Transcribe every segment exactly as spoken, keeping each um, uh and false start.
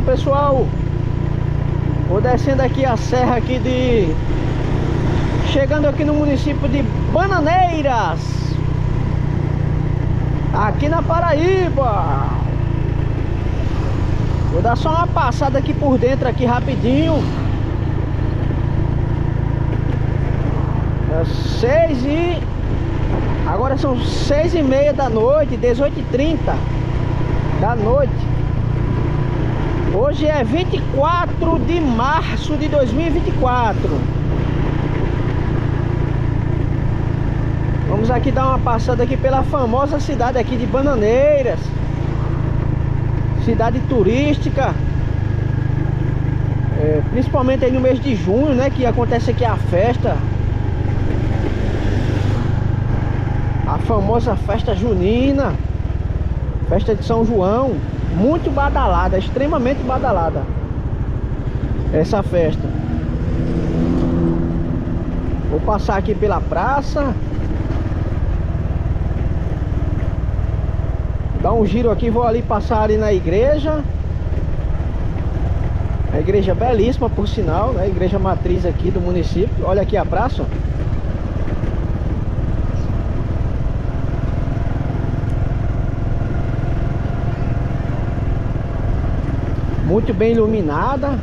pessoal, vou descendo aqui a serra aqui de... Chegando aqui no município de Bananeiras, aqui na Paraíba. Vou dar só uma passada aqui por dentro aqui rapidinho. É seis e... Agora são seis e meia da noite, dezoito e trinta da noite. Hoje é vinte e quatro de março de dois mil e vinte e quatro. Vamos aqui dar uma passada aqui pela famosa cidade aqui de Bananeiras. Cidade turística. É, principalmente aí no mês de junho, né? Que acontece aqui a festa. A famosa festa junina. Festa de São João. Muito badalada, extremamente badalada essa festa. Vou passar aqui pela praça, dar um giro aqui, vou ali passar ali na igreja. A igreja belíssima, por sinal, né? A igreja matriz aqui do município. Olha aqui a praça. Muito bem iluminada.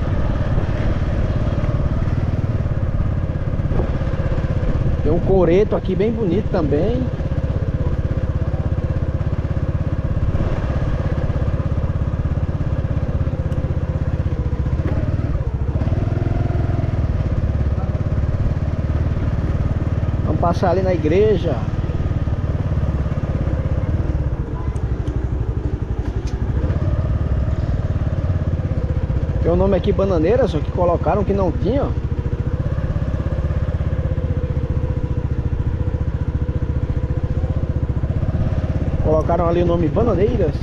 Tem um coreto aqui bem bonito também. Vamos passar ali na igreja. Tem o nome aqui Bananeiras, só que colocaram que não tinha. Colocaram ali o nome Bananeiras.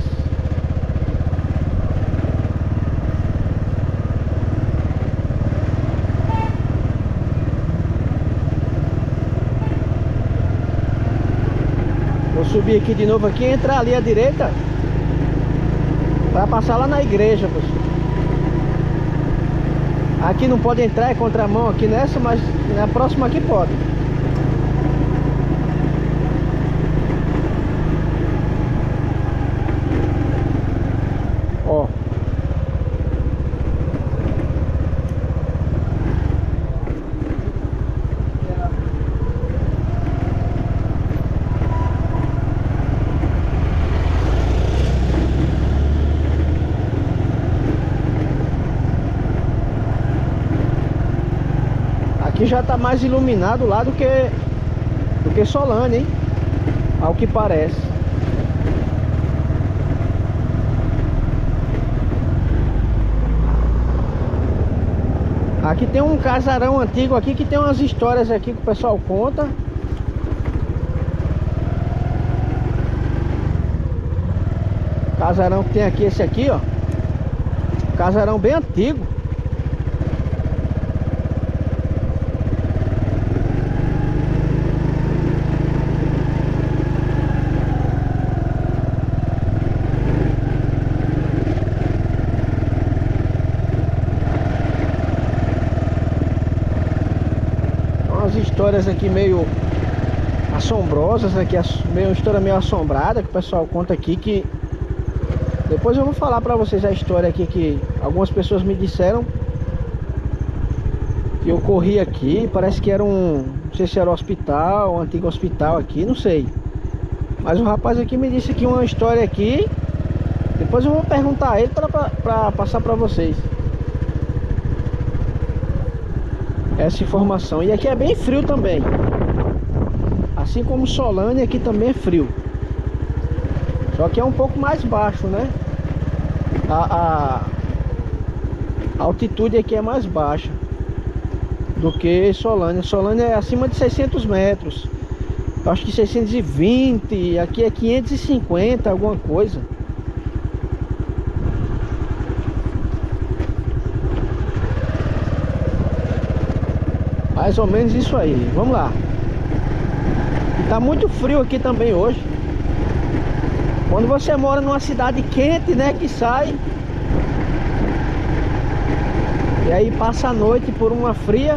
Vou subir aqui de novo aqui, entrar ali à direita para passar lá na igreja, pessoal. Aqui não pode entrar, é contramão aqui nessa, mas na próxima aqui pode. Ó. Aqui já tá mais iluminado lá do que do que Solane, hein? Ao que parece. Aqui tem um casarão antigo aqui que tem umas histórias aqui que o pessoal conta. Casarão que tem aqui, esse aqui, ó. Casarão bem antigo. Histórias aqui meio assombrosas aqui, meio uma história meio assombrada que o pessoal conta aqui, que depois eu vou falar pra vocês a história aqui que algumas pessoas me disseram que eu corri aqui. Parece que era um, não sei se era um hospital, um antigo hospital aqui, não sei, mas o rapaz aqui me disse que uma história aqui. Depois eu vou perguntar a ele pra, pra, pra passar pra vocês essa informação. E aqui é bem frio também, assim como Solane, aqui também é frio, só que é um pouco mais baixo, né? A, a, a altitude aqui é mais baixa do que Solane. Solane é acima de seiscentos metros, eu acho que seiscentos e vinte, aqui é quinhentos e cinquenta, alguma coisa. Mais ou menos isso aí. Vamos lá. E tá muito frio aqui também hoje. Quando você mora numa cidade quente, né, que sai E aí passa a noite por uma fria.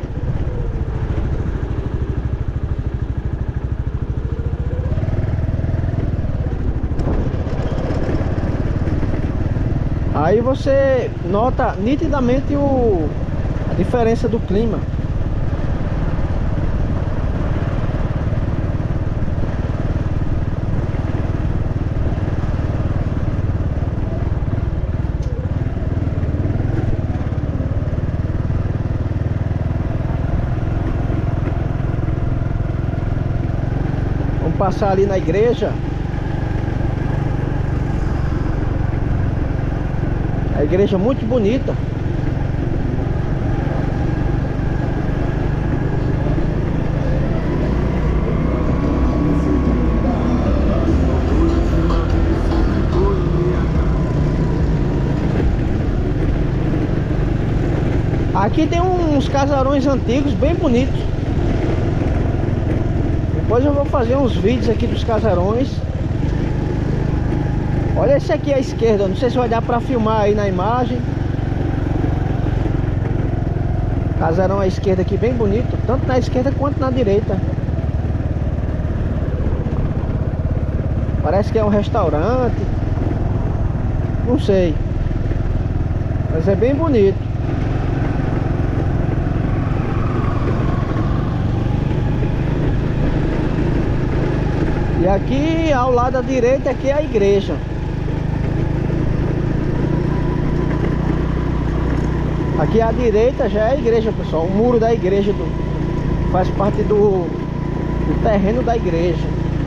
Aí você nota nitidamente o, a diferença do clima. Vamos passar ali na igreja. A igreja muito bonita. Aqui tem uns casarões antigos bem bonitos. Depois eu vou fazer uns vídeos aqui dos casarões. Olha esse aqui à esquerda, não sei se vai dar pra filmar aí na imagem. Casarão à esquerda aqui bem bonito, tanto na esquerda quanto na direita. Parece que é um restaurante. Não sei, mas é bem bonito. E aqui ao lado da direita aqui é a igreja. Aqui à direita já é a igreja, pessoal. O muro da igreja do, faz parte do, do terreno da igreja.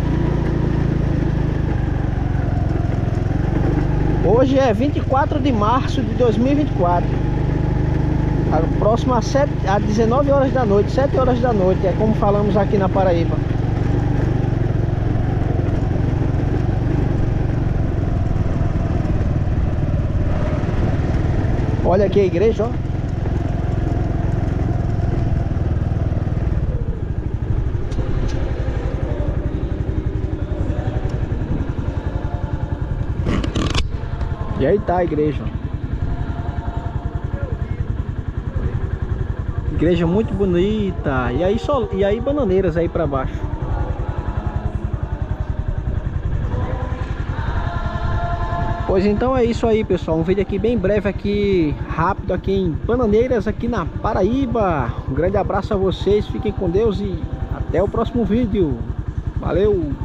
Hoje é vinte e quatro de março de dois mil e vinte e quatro. Próximo às dezenove horas da noite, sete horas da noite, é como falamos aqui na Paraíba. Olha aqui a igreja, ó. E aí tá a igreja. Igreja muito bonita. E aí só, e aí bananeiras aí pra baixo. Pois então é isso aí, pessoal. Um vídeo aqui bem breve aqui, rápido aqui em Bananeiras, aqui na Paraíba. Um grande abraço a vocês, fiquem com Deus e até o próximo vídeo. Valeu!